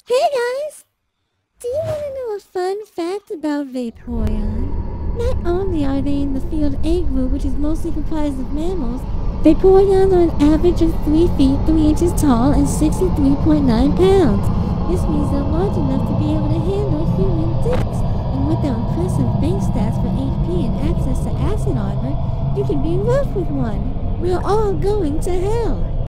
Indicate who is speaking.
Speaker 1: Hey guys! Do you want to know a fun fact about Vaporeon? Not only are they in the field A group, which is mostly comprised of mammals, Vaporeons are an average of 3 feet 3 inches tall and 63.9 pounds. This means they're large enough to be able to handle human dicks. And with their impressive base stats for HP and access to acid armor, you can be rough with one. We're all going to hell.